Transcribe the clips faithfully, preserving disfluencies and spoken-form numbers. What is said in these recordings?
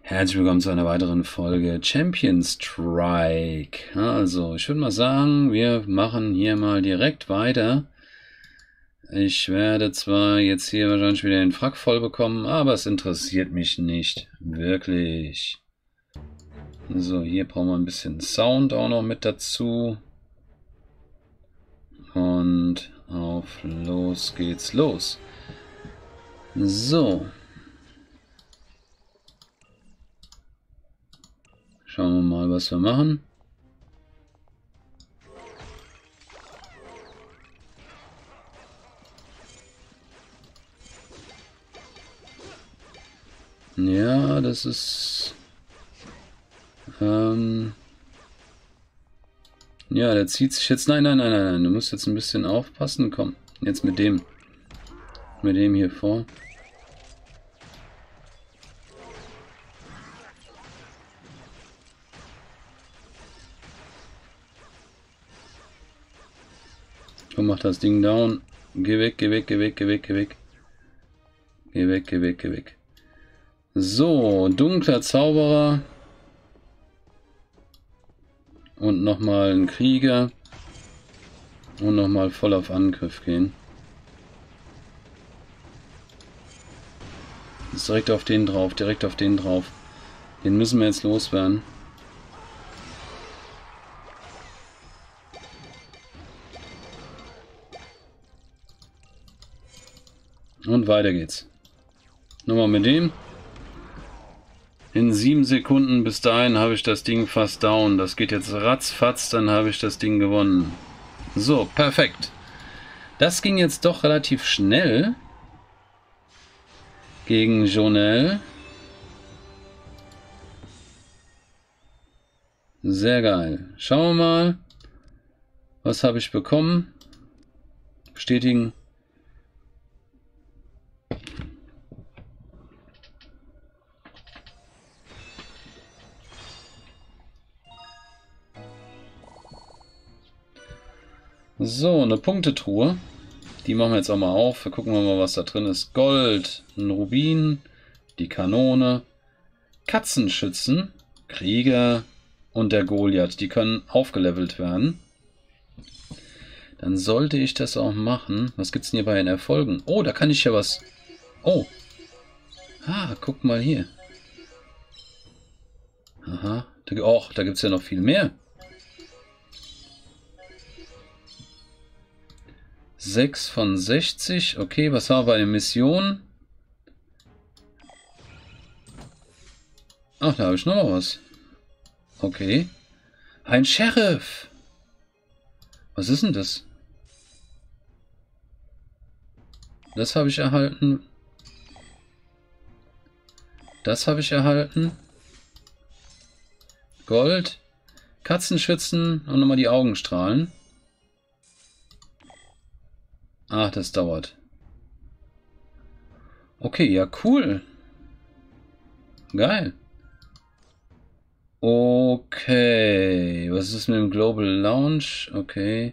Herzlich willkommen zu einer weiteren Folge Champion Strike. Also, ich würde mal sagen, wir machen hier mal direkt weiter. Ich werde zwar jetzt hier wahrscheinlich wieder den Frack voll bekommen, aber es interessiert mich nicht wirklich. So, hier brauchen wir ein bisschen Sound auch noch mit dazu. Und auf los geht's los. So. Schauen wir mal, was wir machen. Ja, das ist... Ähm... Ja, der zieht sich jetzt... Nein, nein, nein, nein, nein. Du musst jetzt ein bisschen aufpassen. Komm, jetzt mit dem. Mit dem hier vor. Komm, mach das Ding down. Geh weg, geh weg, geh weg, geh weg, geh weg. Geh weg, geh weg, geh weg. So, dunkler Zauberer. Und nochmal ein Krieger. Und nochmal voll auf Angriff gehen. Jetzt direkt auf den drauf, direkt auf den drauf. Den müssen wir jetzt loswerden. Und weiter geht's. Nochmal mit dem. In sieben Sekunden bis dahin habe ich das Ding fast down. Das geht jetzt ratzfatz, dann habe ich das Ding gewonnen. So, perfekt. Das ging jetzt doch relativ schnell. Gegen Jonel. Sehr geil. Schauen wir mal. Was habe ich bekommen? Bestätigen. So, eine Punktetruhe. Die machen wir jetzt auch mal auf. Wir gucken mal, was da drin ist. Gold, ein Rubin, die Kanone, Katzenschützen, Krieger und der Goliath. Die können aufgelevelt werden. Dann sollte ich das auch machen. Was gibt es denn hier bei den Erfolgen? Oh, da kann ich ja was... Oh. Ah, guck mal hier. Aha. Da, oh, da gibt es ja noch viel mehr. sechs von sechzig. Okay, was haben wir bei der Mission? Ach, da habe ich noch mal was. Okay. Ein Sheriff. Was ist denn das? Das habe ich erhalten. Das habe ich erhalten. Gold. Katzenschützen und nochmal die Augenstrahlen. Ach, das dauert. Okay, ja, cool. Geil. Okay. Was ist mit dem Global Lounge? Okay.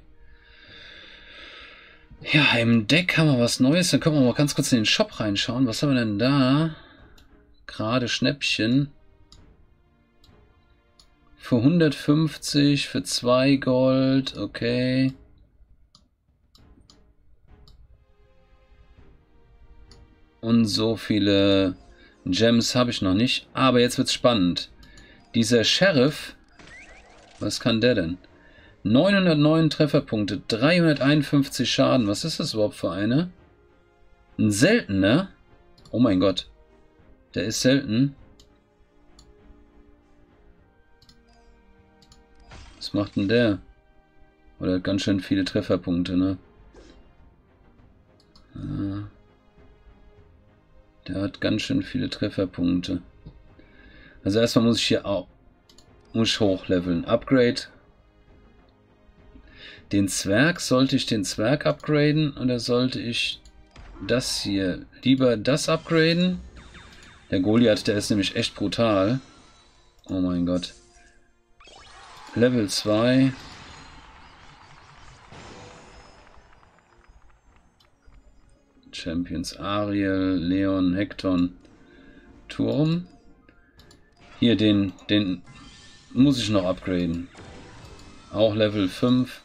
Ja, im Deck haben wir was Neues. Dann können wir mal ganz kurz in den Shop reinschauen. Was haben wir denn da? Gerade Schnäppchen. Für hundertfünfzig, für zwei Gold. Okay. Und so viele Gems habe ich noch nicht. Aber jetzt wird's spannend. Dieser Sheriff, was kann der denn? neunhundertneun Trefferpunkte, dreihunderteinundfünfzig Schaden. Was ist das überhaupt für eine? Ein seltener? Oh mein Gott. Der ist selten. Was macht denn der? Oder hat ganz schön viele Trefferpunkte, ne? Ja. Der hat ganz schön viele Trefferpunkte. Also erstmal muss ich hier auch muss ich hochleveln. Upgrade. Den Zwerg, sollte ich den Zwerg upgraden oder sollte ich das hier lieber das upgraden? Der Goliath, der ist nämlich echt brutal. Oh mein Gott. Level zwei. Champions Ariel, Leon, Hekton, Turm. Hier, den, den muss ich noch upgraden. Auch Level fünf.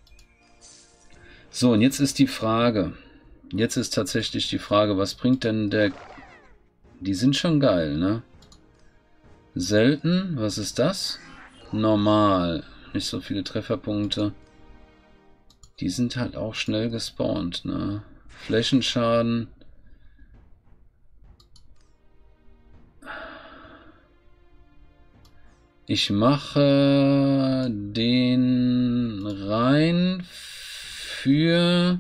So, und jetzt ist die Frage. Jetzt ist tatsächlich die Frage, was bringt denn der... Die sind schon geil, ne? Selten, was ist das? Normal. Nicht so viele Trefferpunkte. Die sind halt auch schnell gespawnt, ne? Flächenschaden. Ich mache den rein für...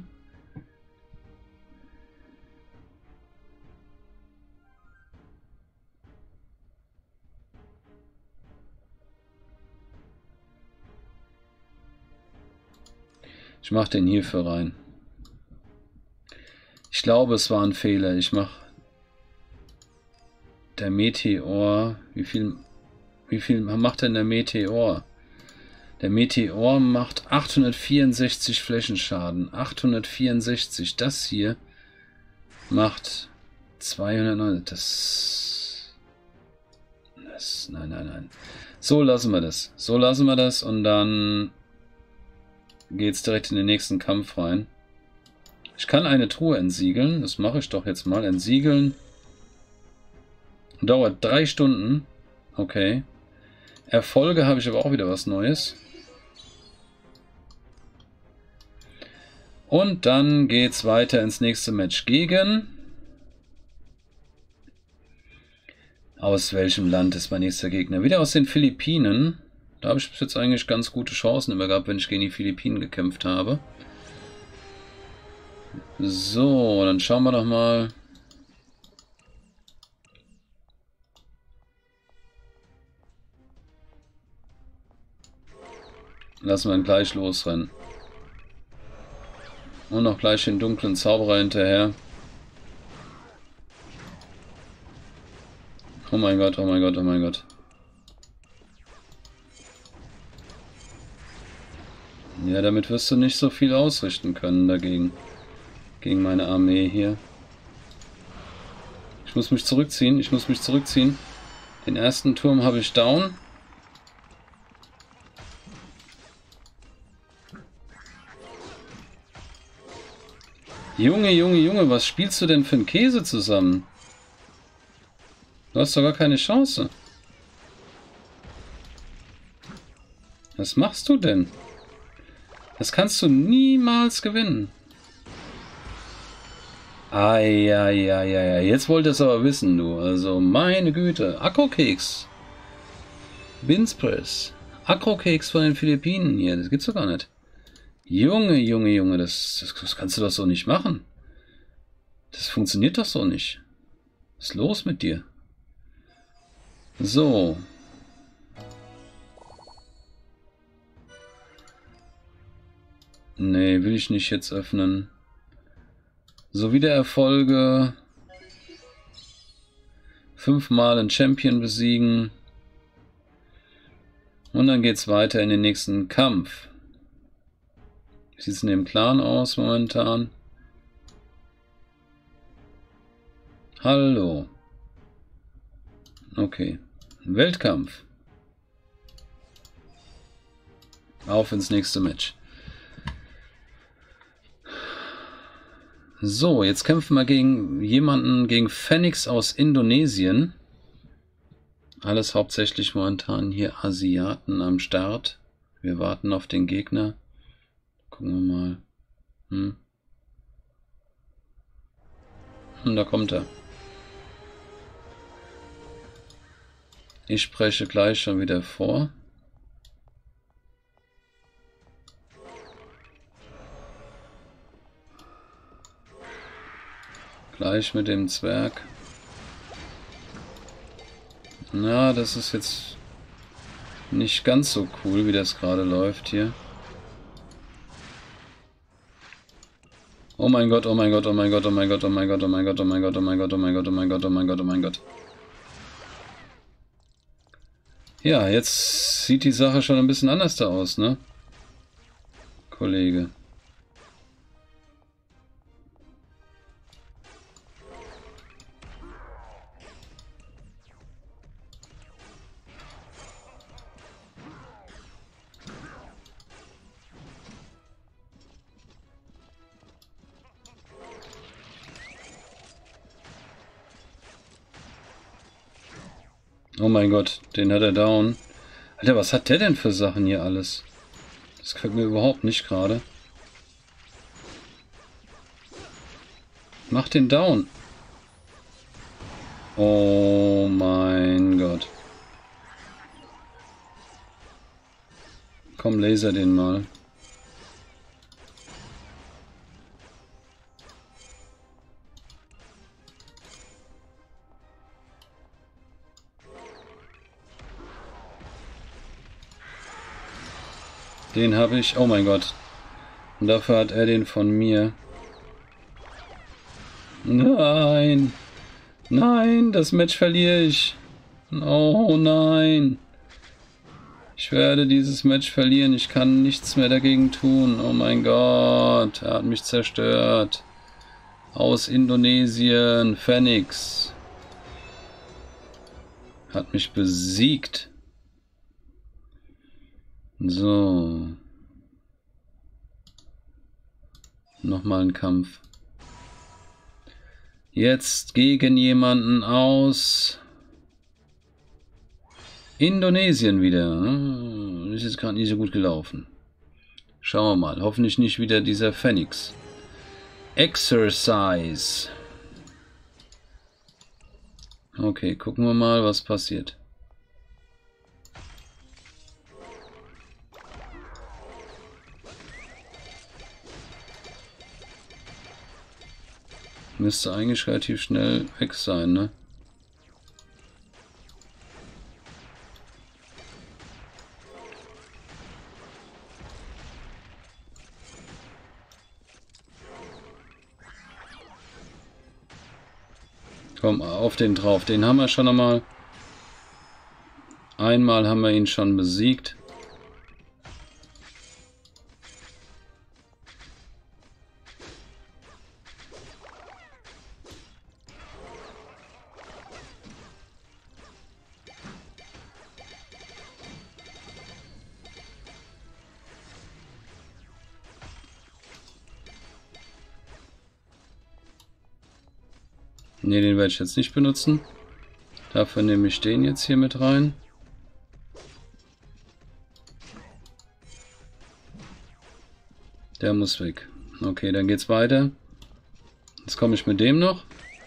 Ich mache den hierfür rein. Ich glaube, es war ein Fehler. Ich mache... Der Meteor... Wie viel... Wie viel macht denn der Meteor? Der Meteor macht achthundertvierundsechzig Flächenschaden. achthundertvierundsechzig. Das hier macht zweihundertneun. Das... das... Nein, nein, nein. So lassen wir das. So lassen wir das und dann geht's direkt in den nächsten Kampf rein. Ich kann eine Truhe entsiegeln. Das mache ich doch jetzt mal. Entsiegeln. Dauert drei Stunden. Okay. Erfolge habe ich aber auch wieder was Neues. Und dann geht's weiter ins nächste Match gegen... Aus welchem Land ist mein nächster Gegner? Wieder aus den Philippinen. Da habe ich bis jetzt eigentlich ganz gute Chancen immer gehabt, wenn ich gegen die Philippinen gekämpft habe. So, dann schauen wir doch mal. Lassen wir ihn gleich losrennen. Und noch gleich den dunklen Zauberer hinterher. Oh mein Gott, oh mein Gott, oh mein Gott. Ja, damit wirst du nicht so viel ausrichten können dagegen. Gegen meine Armee hier. Ich muss mich zurückziehen, ich muss mich zurückziehen. Den ersten Turm habe ich down. Junge, Junge, Junge, was spielst du denn für einen Käse zusammen? Du hast doch gar keine Chance. Was machst du denn? Das kannst du niemals gewinnen. Eieieiei, jetzt wollt ihr es aber wissen, du. Also, meine Güte. Akkokeks. Binspress. Akkokeks von den Philippinen hier. Das gibt's doch gar nicht. Junge, Junge, Junge, das, das, das kannst du doch so nicht machen. Das funktioniert doch so nicht. Was ist los mit dir? So. Nee, will ich nicht jetzt öffnen. So, wieder Erfolge. Fünfmal einen Champion besiegen. Und dann geht's weiter in den nächsten Kampf. Wie sieht es in dem Clan aus momentan? Hallo. Okay. Weltkampf. Auf ins nächste Match. So, jetzt kämpfen wir gegen jemanden, gegen Phoenix aus Indonesien. Alles hauptsächlich momentan hier Asiaten am Start. Wir warten auf den Gegner. Gucken wir mal. Hm. Und da kommt er. Ich spreche gleich schon wieder vor. Gleich mit dem Zwerg. Na, das ist jetzt nicht ganz so cool, wie das gerade läuft hier. Oh mein Gott, oh mein Gott, oh mein Gott, oh mein Gott, oh mein Gott, oh mein Gott, oh mein Gott, oh mein Gott, oh mein Gott, oh mein Gott, oh mein Gott, oh mein Gott. Ja, jetzt sieht die Sache schon ein bisschen anders da aus, ne? Kollege. Oh mein Gott, den hat er down. Alter, was hat der denn für Sachen hier alles? Das gefällt mir überhaupt nicht gerade. Mach den down. Oh mein Gott. Komm, laser den mal. Den habe ich. Oh mein Gott. Und dafür hat er den von mir. Nein. Nein, das Match verliere ich. Oh nein. Ich werde dieses Match verlieren. Ich kann nichts mehr dagegen tun. Oh mein Gott. Er hat mich zerstört. Aus Indonesien. Phoenix. Hat mich besiegt. So. Nochmal ein Kampf. Jetzt gegen jemanden aus Indonesien wieder. Ist jetzt gerade nicht so gut gelaufen. Schauen wir mal. Hoffentlich nicht wieder dieser Phoenix. Exercise. Okay, gucken wir mal, was passiert. Müsste eigentlich relativ schnell weg sein, ne? Komm, auf den drauf. Den haben wir schon einmal. Einmal haben wir ihn schon besiegt. Ne, den werde ich jetzt nicht benutzen. Dafür nehme ich den jetzt hier mit rein. Der muss weg. Okay, dann geht's weiter. Jetzt komme ich mit dem noch.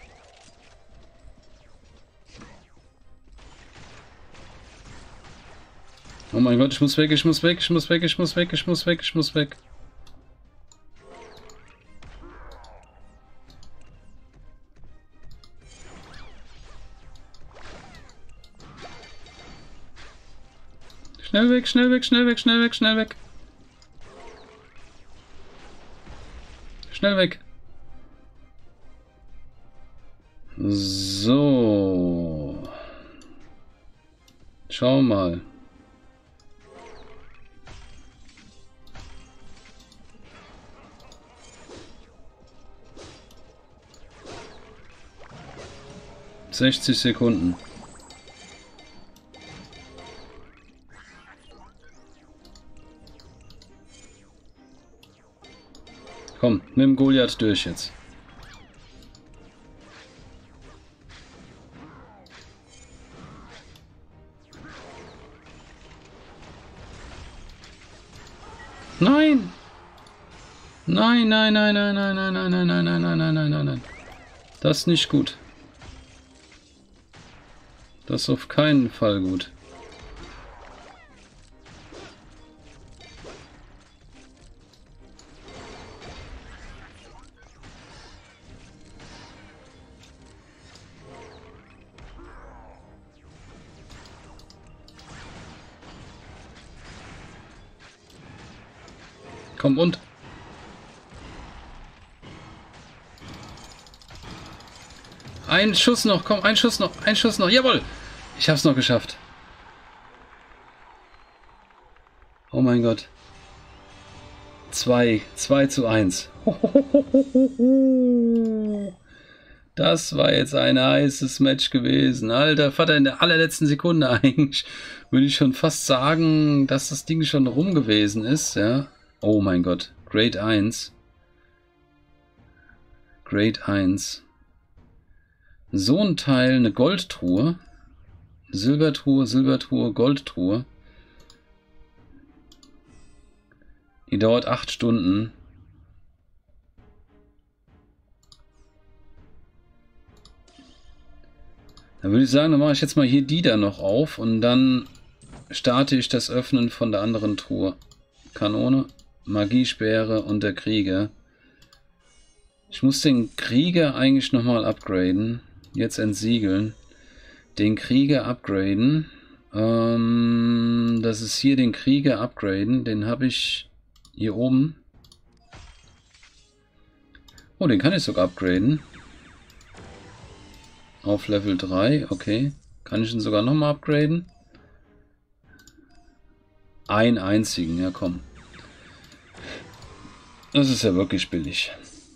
Oh mein Gott, ich muss weg, ich muss weg, ich muss weg, ich muss weg, ich muss weg, ich muss weg. Schnell weg, schnell weg, schnell weg, schnell weg, schnell weg. Schnell weg. So. Schau mal. sechzig Sekunden. Komm, mit dem Goliath durch jetzt. Nein! Nein, nein, nein, nein, nein, nein, nein, nein, nein, nein, nein, nein, nein, nein, nein. Das ist nicht gut. Das ist auf keinen Fall gut. Komm und. Ein Schuss noch, komm, ein Schuss noch, ein Schuss noch. Jawohl! Ich hab's noch geschafft. Oh mein Gott. Zwei, zwei zu eins. Das war jetzt ein heißes Match gewesen. Alter Vater, in der allerletzten Sekunde eigentlich würde ich schon fast sagen, dass das Ding schon rum gewesen ist, ja. Oh mein Gott. Grade eins. Grade eins. So ein Teil, eine Goldtruhe. Silbertruhe, Silbertruhe, Goldtruhe. Die dauert acht Stunden. Dann würde ich sagen, dann mache ich jetzt mal hier die da noch auf und dann starte ich das Öffnen von der anderen Truhe. Kanone, Magiesperre und der Krieger. Ich muss den Krieger eigentlich nochmal upgraden. Jetzt entsiegeln. Den Krieger upgraden. Ähm, das ist hier den Krieger upgraden. Den habe ich hier oben. Oh, den kann ich sogar upgraden. Auf Level drei, okay. Kann ich ihn sogar nochmal upgraden? Einen einzigen, ja komm. Das ist ja wirklich billig.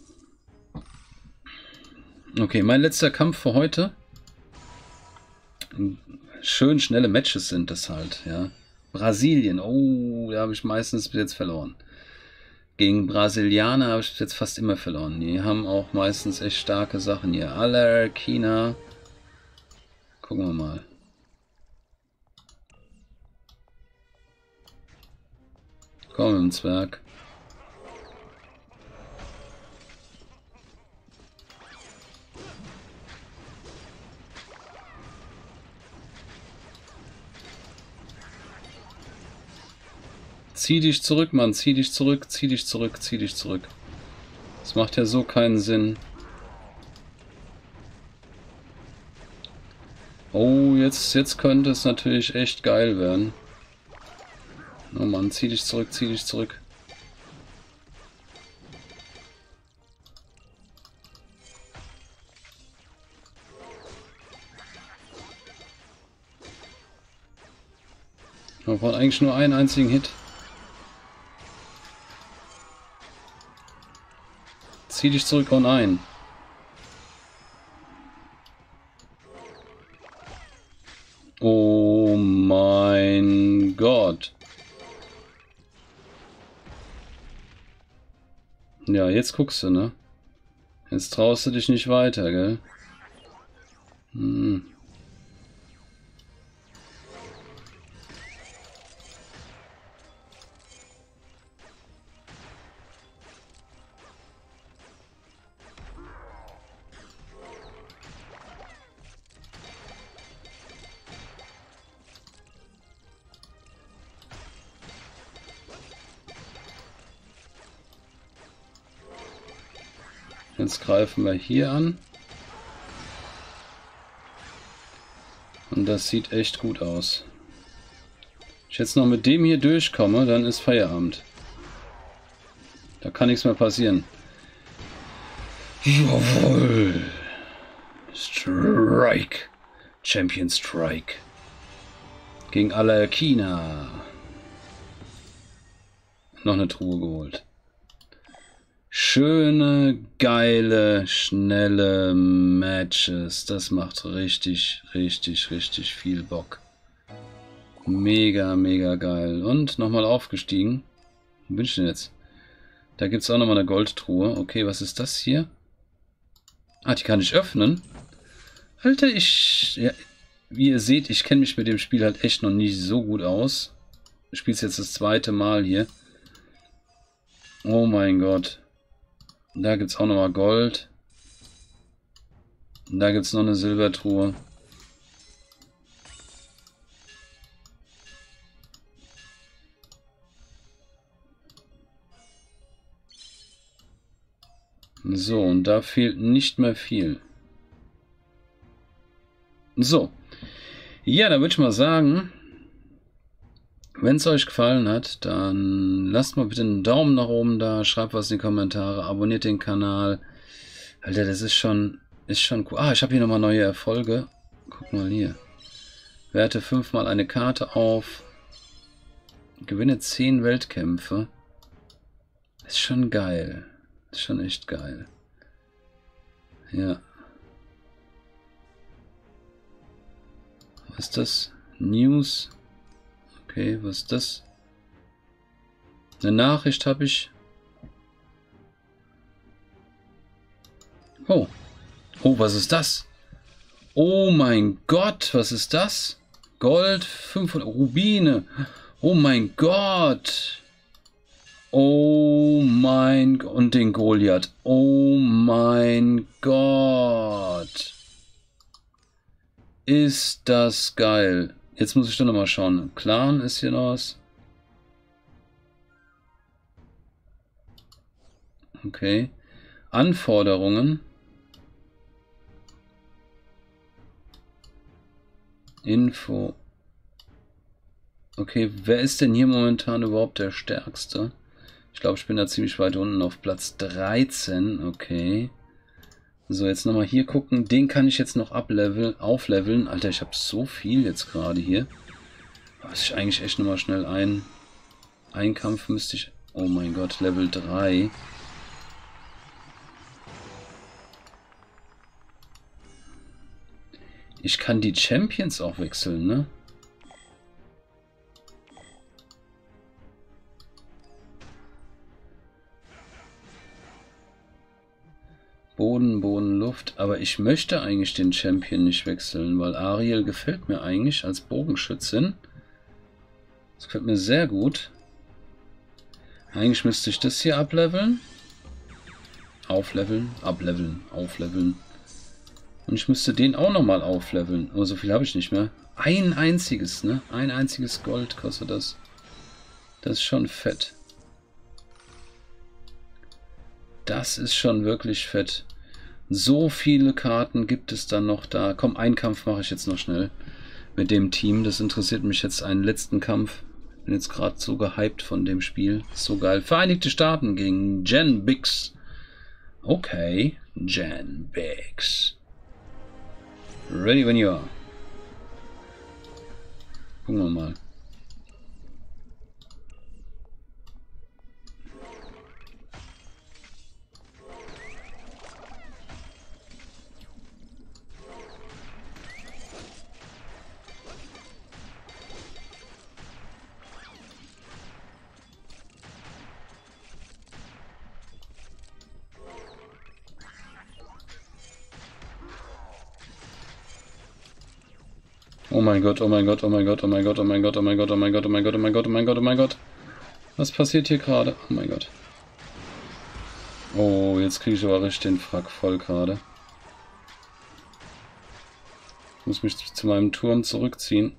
Okay, mein letzter Kampf für heute. Schön schnelle Matches sind das halt, ja. Brasilien, oh, da habe ich meistens bis jetzt verloren. Gegen Brasilianer habe ich bis jetzt fast immer verloren. Die haben auch meistens echt starke Sachen hier. Alerkina. Gucken wir mal. Komm mit dem Zwerg. Zieh dich zurück, Mann. Zieh dich zurück, zieh dich zurück, zieh dich zurück. Das macht ja so keinen Sinn. Oh, jetzt, jetzt könnte es natürlich echt geil werden. Oh Mann, zieh dich zurück, zieh dich zurück. Wir brauchen eigentlich nur einen einzigen Hit. Zieh dich zurück und ein. Oh mein Gott. Ja, jetzt guckst du, ne? Jetzt traust du dich nicht weiter, gell? Hm. Jetzt greifen wir hier an. Und das sieht echt gut aus. Wenn ich jetzt noch mit dem hier durchkomme, dann ist Feierabend. Da kann nichts mehr passieren. Jawohl. Strike. Champion Strike. Gegen Alerkina. Noch eine Truhe geholt. Schöne, geile, schnelle Matches. Das macht richtig, richtig, richtig viel Bock. Mega, mega geil. Und nochmal aufgestiegen. Wo bin ich denn jetzt? Da gibt es auch nochmal eine Goldtruhe. Okay, was ist das hier? Ah, die kann ich öffnen. Alter, ich... Ja, wie ihr seht, ich kenne mich mit dem Spiel halt echt noch nicht so gut aus. Ich spiele es jetzt das zweite Mal hier. Oh mein Gott. Da gibt es auch nochmal Gold. Und da gibt es noch eine Silbertruhe. So, und da fehlt nicht mehr viel. So. Ja, da würde ich mal sagen, wenn es euch gefallen hat, dann lasst mal bitte einen Daumen nach oben da, schreibt was in die Kommentare, abonniert den Kanal. Alter, das ist schon, ist schon cool. Ah, ich habe hier nochmal neue Erfolge. Guck mal hier. Werte fünfmal eine Karte auf. Gewinne zehn Weltkämpfe. Ist schon geil. Ist schon echt geil. Ja. Was ist das? News. Okay, was ist das? Eine Nachricht habe ich. Oh. Oh, was ist das? Oh mein Gott, was ist das? Gold, fünfhundert Rubine. Oh mein Gott. Oh mein Gott. Und den Goliath. Oh mein Gott. Ist das geil. Jetzt muss ich doch nochmal schauen. Clan ist hier noch was. Okay. Anforderungen. Info. Okay, wer ist denn hier momentan überhaupt der Stärkste? Ich glaube, ich bin da ziemlich weit unten auf Platz dreizehn. Okay. So, jetzt nochmal hier gucken. Den kann ich jetzt noch ableveln, aufleveln. Alter, ich habe so viel jetzt gerade hier. Was ich eigentlich echt nochmal schnell ein... Ein Kampf müsste ich... Oh mein Gott, Level drei. Ich kann die Champions auch wechseln, ne? Boden, Boden, Luft. Aber ich möchte eigentlich den Champion nicht wechseln, weil Ariel gefällt mir eigentlich als Bogenschützin. Das gefällt mir sehr gut. Eigentlich müsste ich das hier ableveln. Aufleveln, ableveln, aufleveln. Und ich müsste den auch nochmal aufleveln. Aber so viel habe ich nicht mehr. Ein einziges, ne? Ein einziges Gold kostet das. Das ist schon fett. Das ist schon wirklich fett. So viele Karten gibt es dann noch da. Komm, einen Kampf mache ich jetzt noch schnell mit dem Team. Das interessiert mich jetzt, einen letzten Kampf. Bin jetzt gerade so gehypt von dem Spiel. So geil. Vereinigte Staaten gegen Jen Biggs. Okay, Jen Biggs. Ready when you are. Gucken wir mal. Oh mein Gott, oh mein Gott, oh mein Gott, oh mein Gott, oh mein Gott, oh mein Gott, oh mein Gott, oh mein Gott, oh mein Gott, oh mein Gott, oh mein Gott. Was passiert hier gerade? Oh mein Gott. Oh, jetzt kriege ich aber richtig den Frack voll gerade. Ich muss mich zu meinem Turm zurückziehen.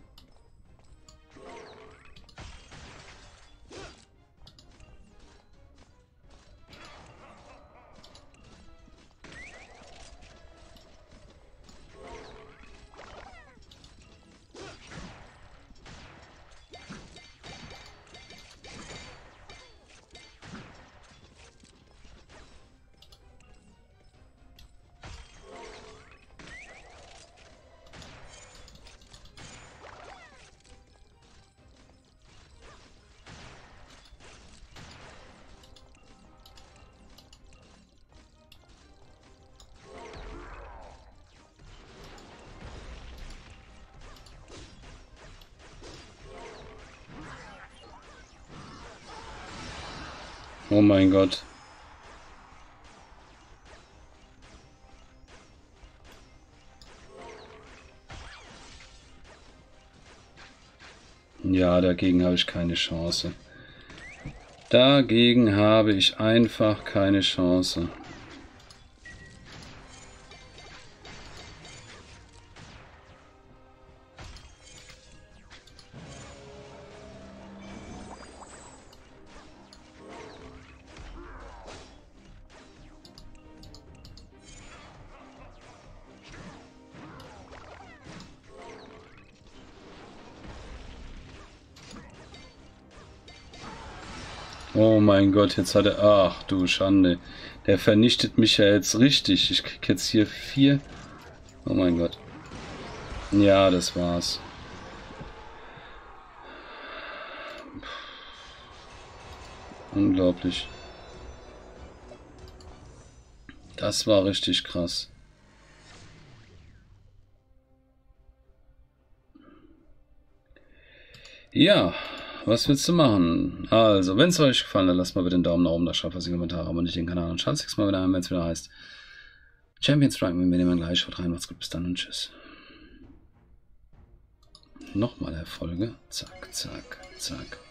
Oh mein Gott. Ja, dagegen habe ich keine Chance. Dagegen habe ich einfach keine Chance. Oh mein Gott, jetzt hat er... Ach du Schande. Der vernichtet mich ja jetzt richtig. Ich krieg jetzt hier vier... Oh mein Gott. Ja, das war's. Unglaublich. Das war richtig krass. Ja, was willst du machen? Also, wenn es euch gefallen hat, lasst mal bitte einen Daumen nach oben da, schreibt was in die Kommentare, abonniert den Kanal und schaut sich mal wieder an, wenn es wieder heißt Champions Strike. Wir nehmen gleich. Schaut rein, macht's gut, bis dann und tschüss. Nochmal Erfolge. Zack, zack, zack.